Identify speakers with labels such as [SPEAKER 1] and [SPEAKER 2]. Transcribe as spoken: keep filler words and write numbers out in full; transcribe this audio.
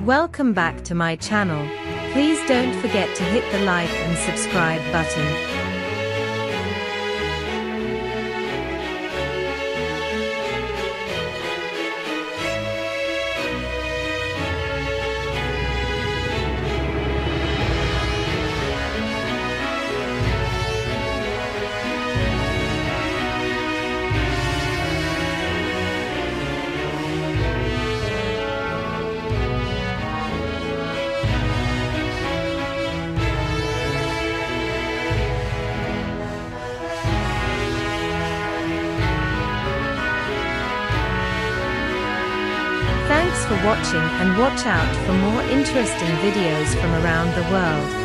[SPEAKER 1] Welcome back to my channel. Please don't forget to hit the like and subscribe button. Thanks for watching, and watch out for more interesting videos from around the world.